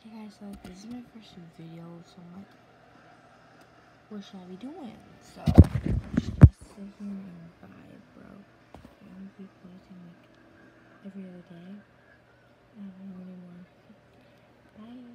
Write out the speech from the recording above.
Hey guys, so this is my first video, so I'm like, what should I be doing? So, I'm just gonna sit here and vibe, bro. I'm gonna be posting like every other day. I don't know anymore. Bye.